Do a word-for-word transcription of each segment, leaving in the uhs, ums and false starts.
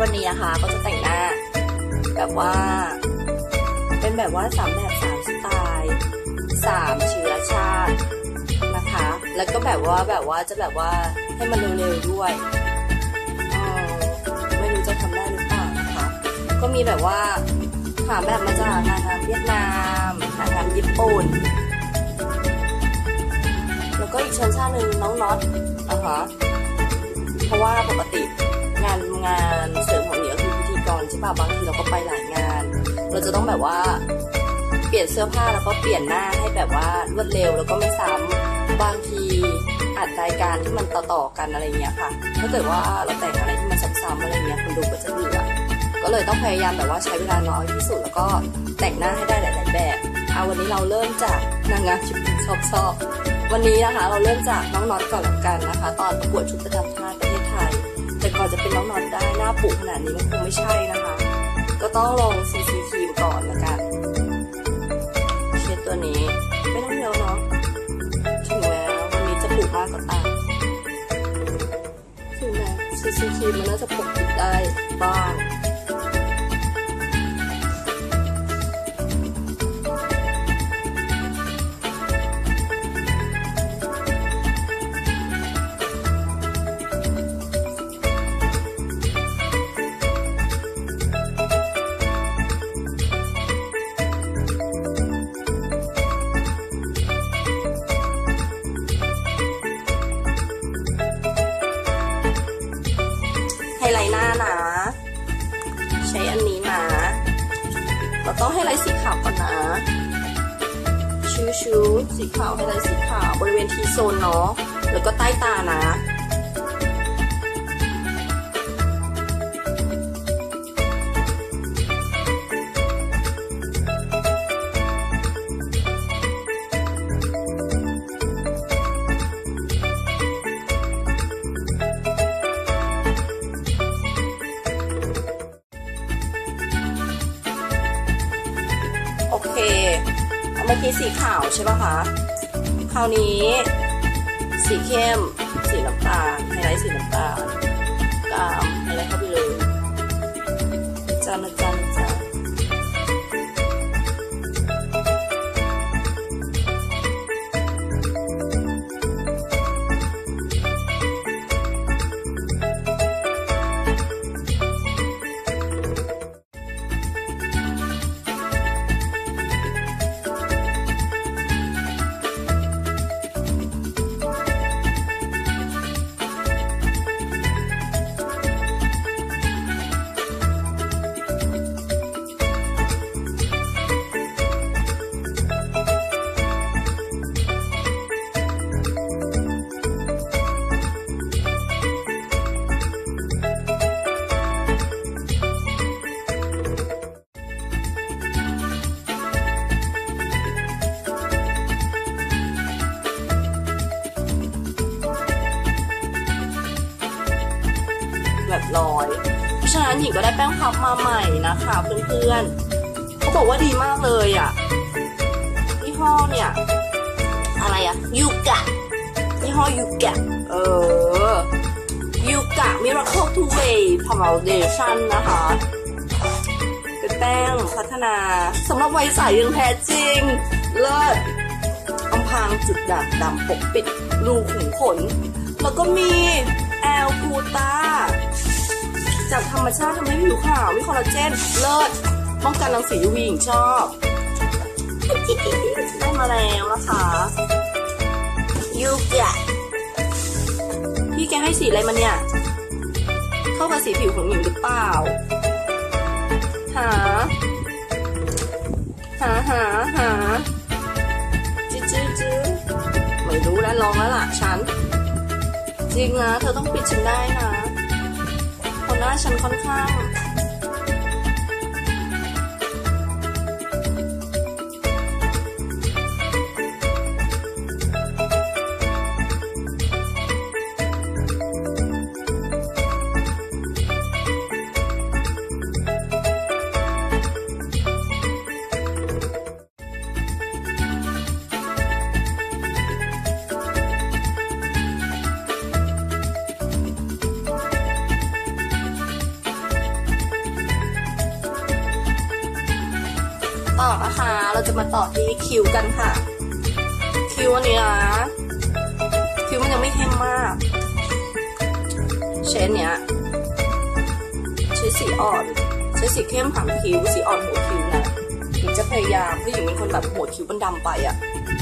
วันนี้นะคะก็จะแต่งหน้าแบบว่าเป็นแบบว่าสามแบบสามสไตล์สามเชื้อชาตินะคะแล้วก็แบบว่าแบบว่าจะแบบว่าให้มันเร็วๆด้วยไม่รู้จะทำได้หรือเปล่านะคะก็มีแบบว่าหาแบบมาจากนางงามเวียดนามนางงามญี่ปุ่นแล้วก็อีกเชื้อชาติหนึ่งน้องน็อตนะคะเพราะว่าปกติงานงานเสริมของเหนียวคือพิธีกรใช่ป่ะบางทีเราก็ไปหลายงานเราจะต้องแบบว่าเปลี่ยนเสื้อผ้าแล้วก็เปลี่ยนหน้าให้แบบว่ารวดเร็วแล้วก็ไม่ซ้ำบางทีอัดรายการที่มันต่อๆกันอะไรเงี้ยค่ะถ้าเกิดว่าเราแต่งอะไรที่มันซ้ำๆอะไรเงี้ยคนดูก็จะเบื่อก็เลยต้องพยายามแบบว่าใช้เวลาน้อยที่สุดแล้วก็แต่งหน้าให้ได้หลายๆแบบเอาวันนี้เราเริ่มจากนางงามชุดชอบๆวันนี้นะคะเราเริ่มจากน้องน็อตก่อนละกันนะคะตอนประกวดชุดประจำชาติประเทศไทยแต่ก่อนจะเป็นน้องน็อตได้หน้าปุขนาดนี้มันคงไม่ใช่นะคะก็ต้องลง ซี ซี ครีมก่อนละกันเช็ดตัวนี้ไม่ต้องเยอะเนาะถึงแม้วันนี้จะปุมากก็ตามถึงแม้ ซี ซี ครีมมันน่าจะปกปิดได้บ้างไฮไลท์หน้านะใช้อันนี้นะเราต้องไฮไลท์สีขาวก่อนนะชูชูสีขาวไฮไลท์สีขาวบริเวณทีโซนเนาะแล้วก็ใต้ตานะโอเคเมื่อกี้สีขาวใช่ป่ะคะคราวนี้สีเข้มสีน้ำตาลไฮไลท์สีน้ำตาลกามไฮไลท์เข้าไปเลยจานจานจานแบบลอยเพราะฉะนั้นหญิงก็ได้แป้งพับมาใหม่นะคะเพื่อนๆเขาบอกว่าดีมากเลยอ่ะยี่ห้อเนี่ยอะไรอ่ะยูกะยี่ห้อยูกะเออยูกะ Miracle Two Way Foundation นะคะเป็นแป้งพัฒนาสำหรับวัยใสอย่างแท้จริงเลิศอำพรางจุดด่างดำปกปิดรูขุมขนแล้วก็มีแอลกูตาจากธรรมชาติทำให้ผิวขาวมีคอลลาเจนเลิศป้องกันรังสี ยู วี หญิงชอบได้มาแล้วนะคะยูกะพี่แกให้สีอะไรมันเนี่ยเข้ากับสีผิวของหญิงหรือเปล่าหาหาหาหาจื้อจื้อจื้อไม่รู้แล้วลองแล้วล่ะฉันจริงนะเธอต้องปิดฉันได้นะเพราะหน้าฉันค่อนข้างมาต่อที่คิ้วกันค่ะคิ้วอันนี้นะคิ้วมันยังไม่เข้มมากเชนเนี้ยใช้สีอ่อนใช้สีเข้มหางคิ้วสีอ่อนหัวคิ้วนะหญิงจะพยายามเพราะหญิงเป็นคนแบบหัวคิ้วมันดำไปอ่ะ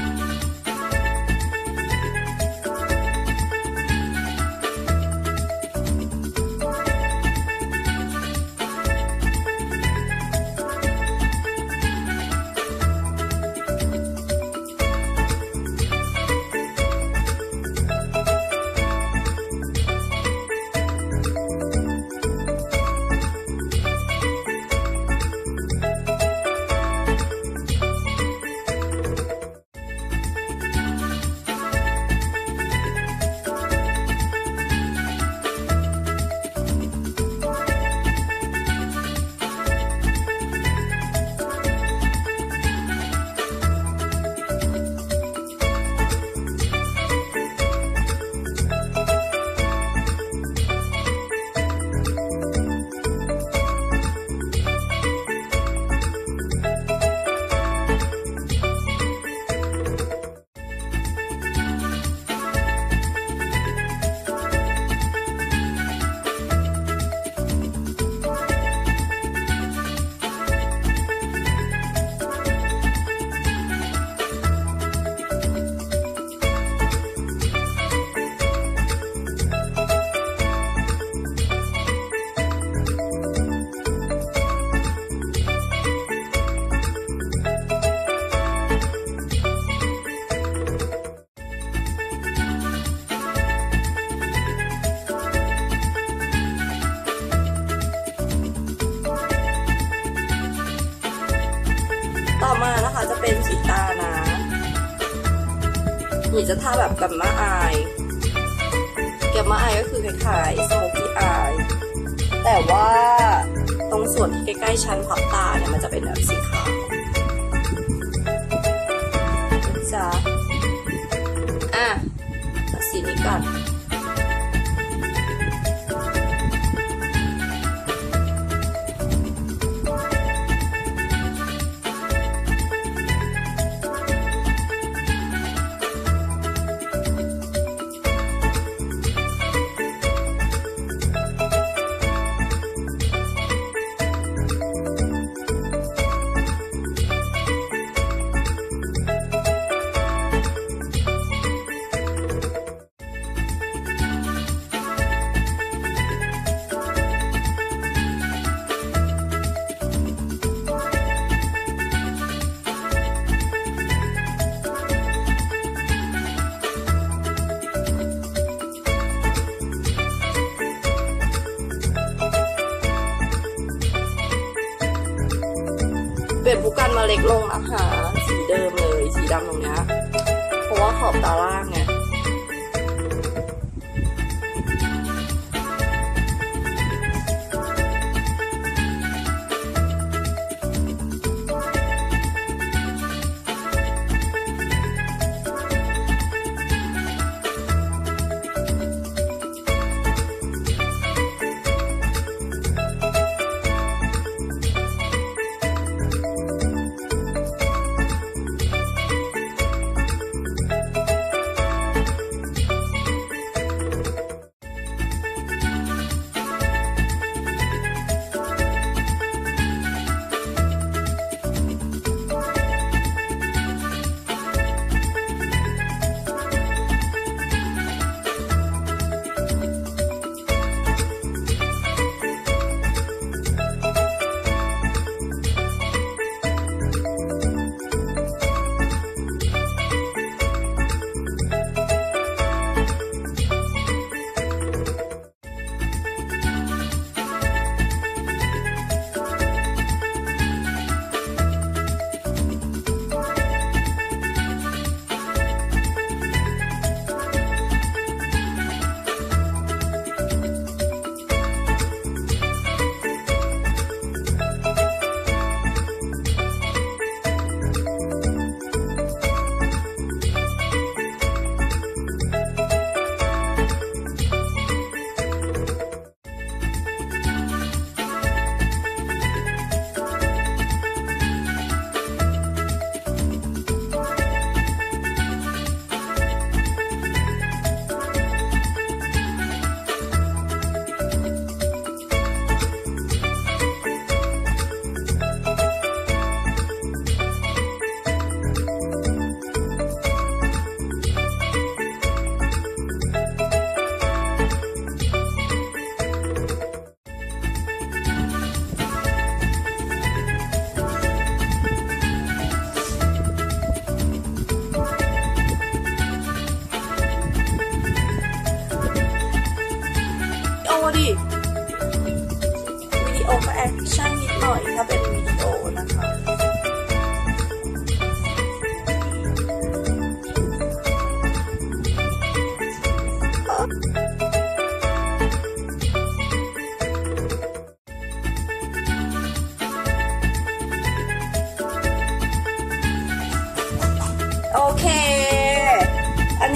ต่อมานะคะจะเป็นสีตานะหญิงจะทาแบบกัมมาอายกัมมาอายก็คือคล้ายๆสโมกี้อายแต่ว่าตรงส่วนที่ใกล้ๆชั้นพับตาเนี่ยมันจะเป็นแบบสีขาวจ้ะอ่ะตัดสีนี้ก่อนเปลี่ยนผู้กันมาเล็กลงนะคะสีเดิมเลยสีดำตรงนี้เพราะว่าขอบตาล่างไง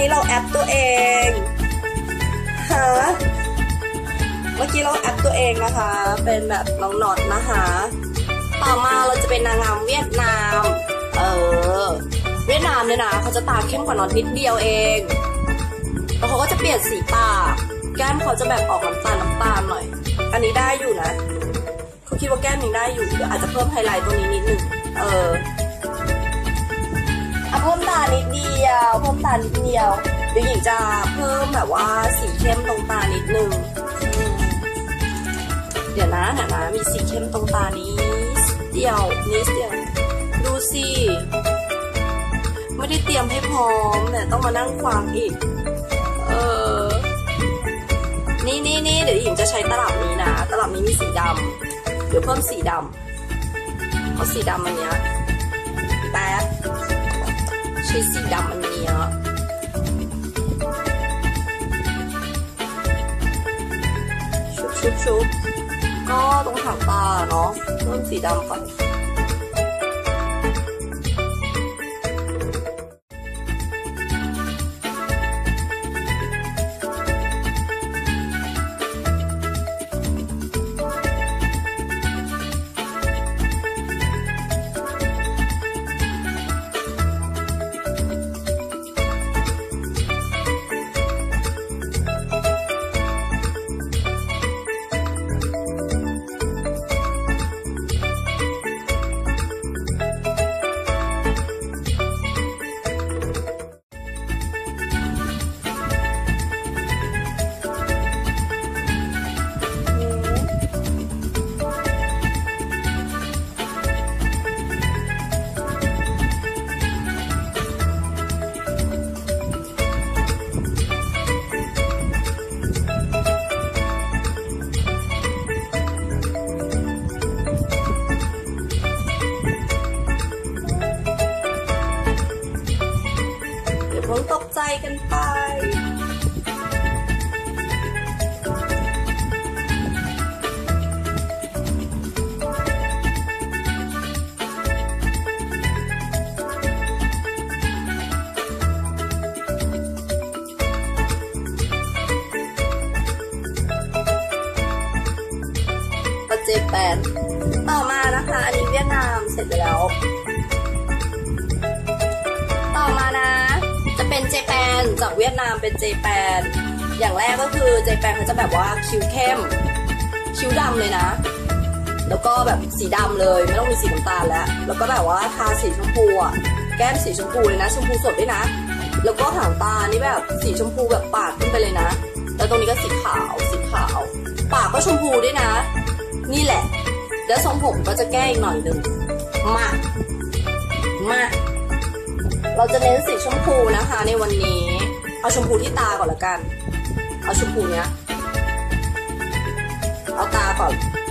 นี้เราแอปตัวเองฮะเมื่อกี้เราแอปตัวเองนะคะเป็นแบบน้องน็อตนะคะต่อมาเราจะเป็นนางงามเวียดนามเออเวียดนามเนี่ยนะเขาจะตาเข้มกว่าน็อตนิดเดียวเองแล้วเขาก็จะเปลี่ยนสีปากแก้มเขาจะแบบออกน้ำตาลน้ำตาลหน่อยอันนี้ได้อยู่นะเขาคิดว่าแก้มยังได้อยู่เดี๋ยวอาจจะเพิ่มไฮไลท์ตรงนี้นิดนึงเออเอาเพิ่มตานิดเดียวเพิ่มตานิดเดียวเดี๋ยวหญิงจะเพิ่มแบบว่าสีเข้มตรงตานิดนึงเดี๋ยวนะเดี๋ยวนะมีสีเข้มตรงตานี้เดียวนิดเดียวดูสิไม่ได้เตรียมให้พร้อมเนี่ยต้องมานั่งฟังอีกเออนี่นี่นี่เดี๋ยวหญิงจะใช้ตลับนี้นะตลับนี้มีสีดำเดี๋ยวเพิ่มสีดำเอาสีดำอันเนี้ยแป๊บใช้สีดำอันเนี้ยชุบชุบชุบก็ตรงหางตาเนาะเพิ่มสีดำก่อนตกใจกันไปประเจแปนต่อมานะคะอันนี้เวียดนามเสร็จแล้วต่อมานะเป็นเจแปนจากเวียดนามเป็นเจแปนอย่างแรกก็คือเจแปนเขาจะแบบว่าคิ้วเข้มคิ้วดำเลยนะแล้วก็แบบสีดำเลยไม่ต้องมีสีน้ำตาลแล้วแล้วก็แบบว่าทาสีชมพูอ่ะแก้มสีชมพูเลยนะชมพูสดด้วยนะแล้วก็หางตานี่แบบสีชมพูแบบปาดขึ้นไปเลยนะแล้วตรงนี้ก็สีขาวสีขาวปากก็ชมพูด้วยนะนี่แหละแล้วทรงผมก็จะแก้อีกหน่อยหนึ่งมามาเราจะเน้นสีชมพูนะคะในวันนี้เอาชมพูที่ตาก่อนละกันเอาชมพูเนี้ยเอาตาก่อน